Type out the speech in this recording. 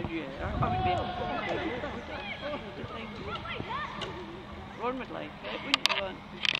Yeah, I would be able to do that. One would like it, wouldn't you?